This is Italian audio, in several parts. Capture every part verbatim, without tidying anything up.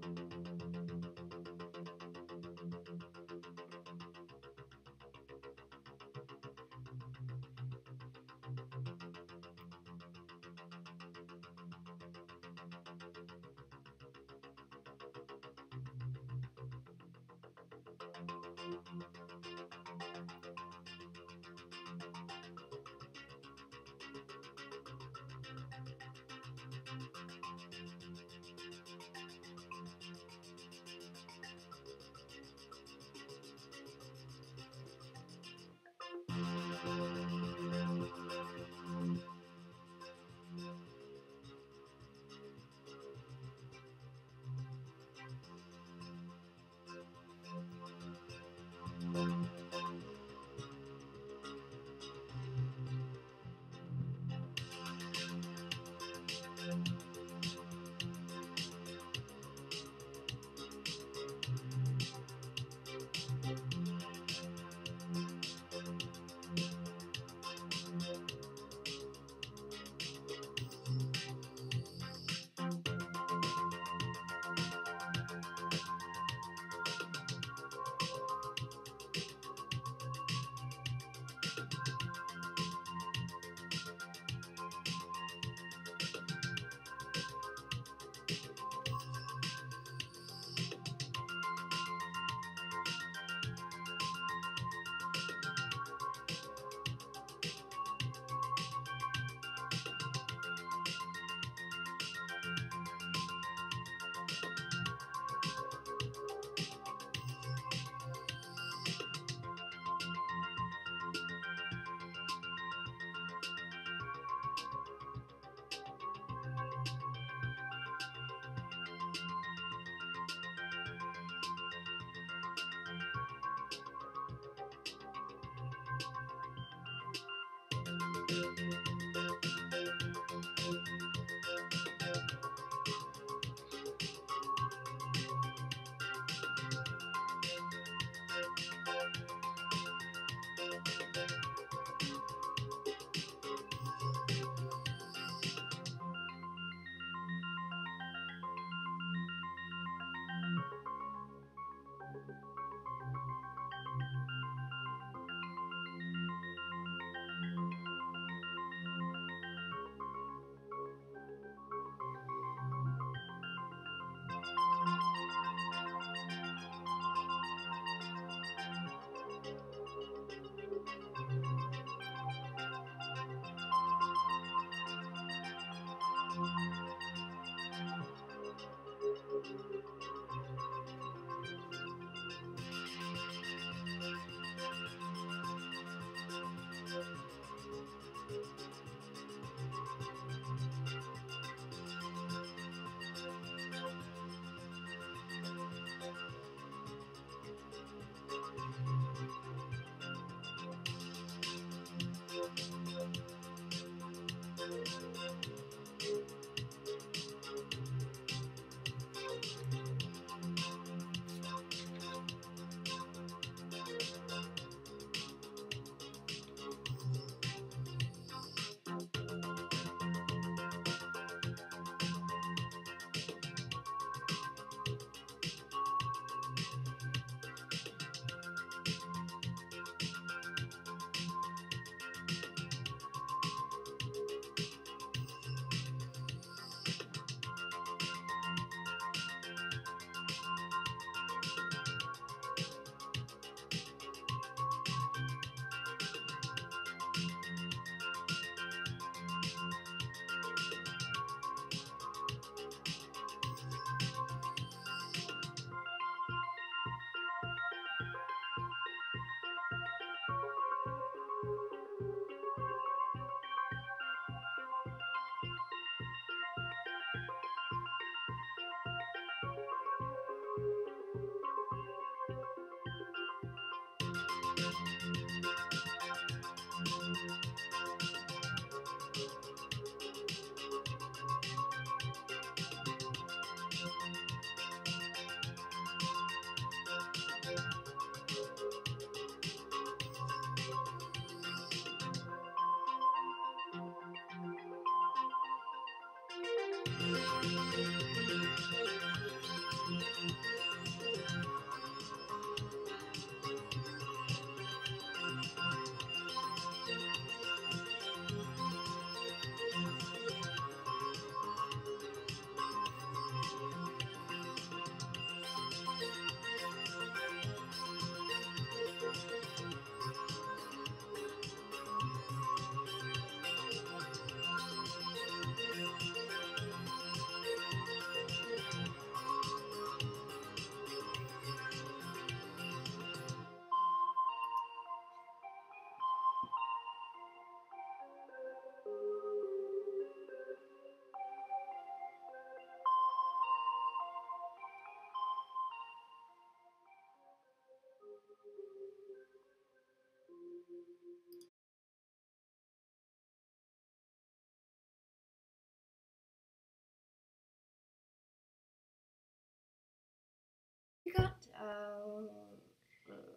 Thank you.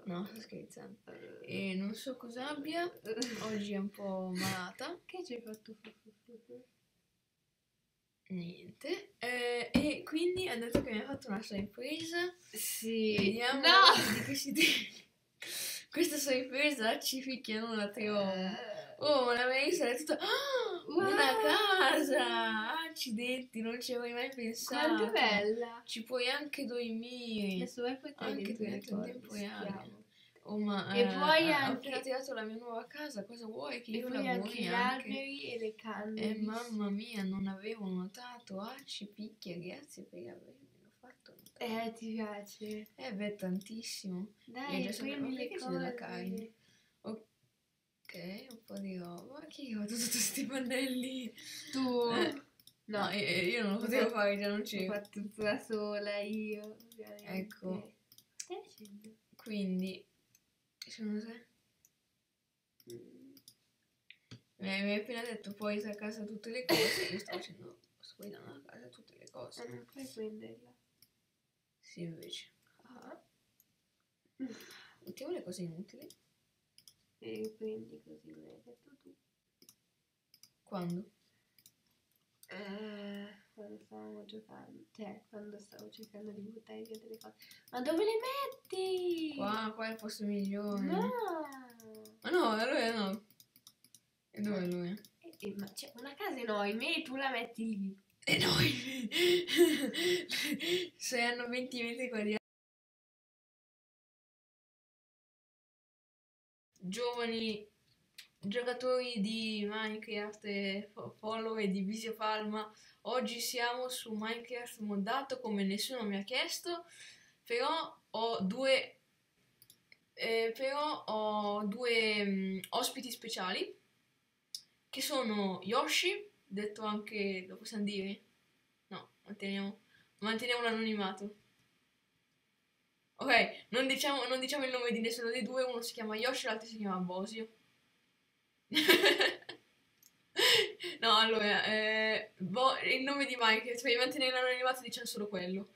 No, sto scherzando. E non so cosa abbia. Oggi è un po' malata. Che ci hai fatto? Niente. Eh, e quindi ha detto che mi ha fatto una sorpresa. Sì. Vediamo No! di che si deve. Questa sorpresa ci picchiano la trovo. Oh, la mia Isa è tutta... Oh, Wow! una casa! Accidenti, non ci avrei mai pensato. Quanto è bella! Ci puoi anche dormire. Adesso vai poi Anche dentro le dentro in cose, tempo reale. schiavo. Oh, ma E eh, poi eh, ho anche- appena tirato la mia nuova casa, cosa vuoi che E io poi anche lavori gli anche? alberi e le canne. Eh, mamma mia, non avevo notato. Ah, ci picchia, grazie per avermelo fatto notare. Eh, ti piace? Eh, beh, tantissimo. Dai, Io già sapevo, prendi ma le perché c'è della carne? cose. Ok, un po' di roba. Ma chi ha fatto tutti questi pannelli? Tu? Eh, No, io, io non lo potevo fare, già non L'ho c'ero. fatto tutto da sola io, ovviamente. Ecco. Che stai facendo? Quindi, secondo te? Mi hai mi hai appena detto puoi a casa tutte le cose, io sto facendo, sto guardando a casa tutte le Ma cose. non puoi prenderla. Sì, invece. Ah. Mettiamo le cose inutili. E prendi così, me l'hai detto tu. Quando? Eh, quando stavamo giocando, cioè quando stavo cercando di buttare via delle cose. Ma dove le metti? Qua, qua è il posto migliore. No! Ma no, allora no. E dove è lui? Eh, eh, ma c'è una casa enorme e tu la metti lì. E noi? Se hanno venti metri quadrati. Giovani giocatori di Minecraft e fo- follower di Visio Palma, oggi siamo su Minecraft moddato come nessuno mi ha chiesto, però ho due, eh, però ho due mm, ospiti speciali che sono Yoshi, detto anche, lo possiamo dire? No, manteniamo, manteniamo l'anonimato. Ok, non diciamo, non diciamo il nome di nessuno dei due, uno si chiama Yoshi, l'altro si chiama Bosio. No, allora, eh, boh, il nome di Minecraft, per mantenere l'anonimato diciamo solo quello.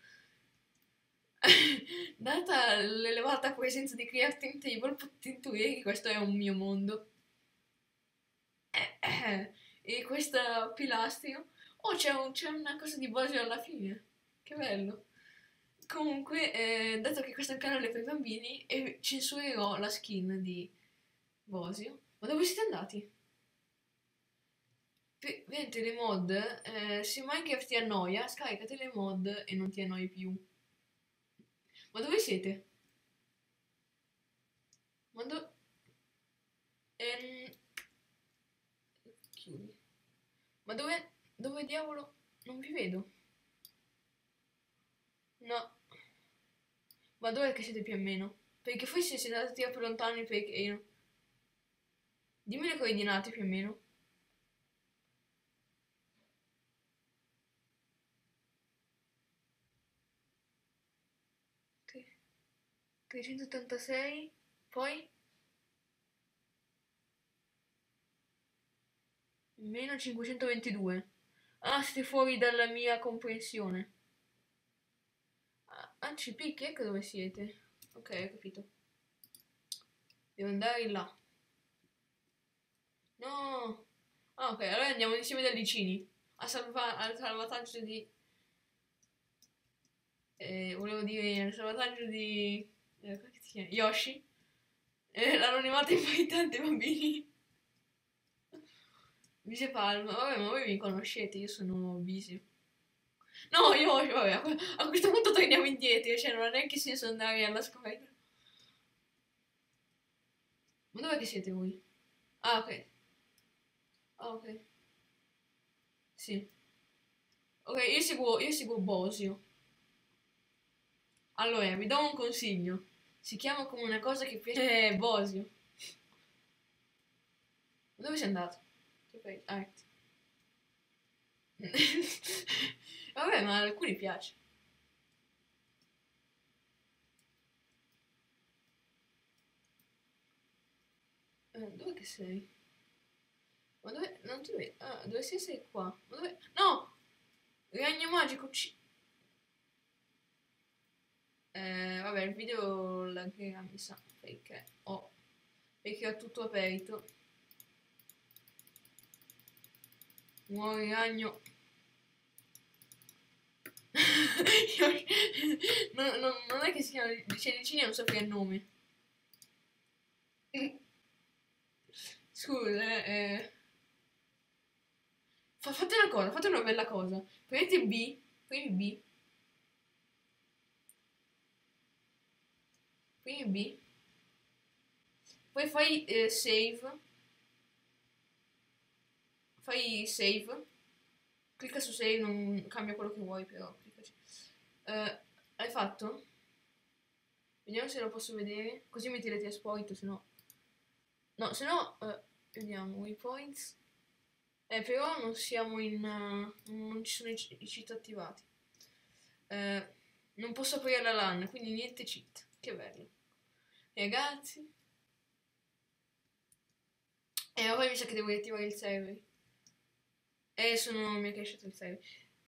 Data l'elevata presenza di crafting table, potete intuire che questo è un mio mondo. Eh, eh, e questo pilastro... Oh, c'è un- c'è una cosa di Bosio alla fine. Che bello. Comunque, eh, dato che questo è un canale per bambini, eh, censurerò la skin di Bosio. Ma dove siete andati? P- Vedete le mod, eh, se Minecraft ti annoia, scaricate le mod e non ti annoi più. Ma dove siete? Ma do... ehm, Chiudi. Ma dove... Dove diavolo? Non vi vedo. No. Ma dove che siete più o meno? Perché forse siete andati troppo lontani perché io... Dimmi le coordinate più o meno. Tre- trecentottantasei, poi meno cinquecentoventidue. Ah, siete fuori dalla mia comprensione. Ah, anzi, picchi, ecco dove siete. Ok, ho capito. Devo andare là. No. Ah, ok, allora andiamo insieme dai vicini. A salva- al salvataggio di... Eh, volevo dire, al salvataggio di... Eh, come si chiama? Yoshi. Eh, l'anonimato è importante, bambini. Vise Palma. Vabbè, ma voi mi conoscete, io sono Visio. No, Yoshi, vabbè, a que- a questo punto torniamo indietro, cioè non ha neanche senso andare alla scoperta. Ma dov'è che siete voi? Ah, ok. Ah, ok. Sì. Ok, io seguo, io seguo Bosio. Allora, vi do un consiglio. Si chiama come una cosa che piace... Eh, Bosio. Ma dove sei andato? Ok, art. Vabbè, ma a alcuni piace. Eh, dove che sei? Ma dove... Non ti vedo. Ah, dove sei? Sei qua. Ma dove... No! Ragno magico, ci... Eh, vabbè, il video laggerà, mi sa, perché ho, perché ho tutto aperto. Muori ragno. non, non- non è che si chiama Licini, non so che è il nome. Scusa, eh, eh. Fa- fate una cosa, fate una bella cosa. Prendete B, prendi B, prendi B, poi fai eh, save, fai save, clicca su save, non cambia quello che vuoi, però cliccaci. Eh, hai fatto? Vediamo se lo posso vedere, così mi tirati a spoito, se no... No, se no, eh, vediamo, waypoints. Eh, però non siamo in... uh, non ci sono i, i cheat attivati. Eh, non posso aprire la LAN, quindi niente cheat. Che bello. Ragazzi. E eh, poi mi sa che devo riattivare il server. E sono... mi è cresciuto il server.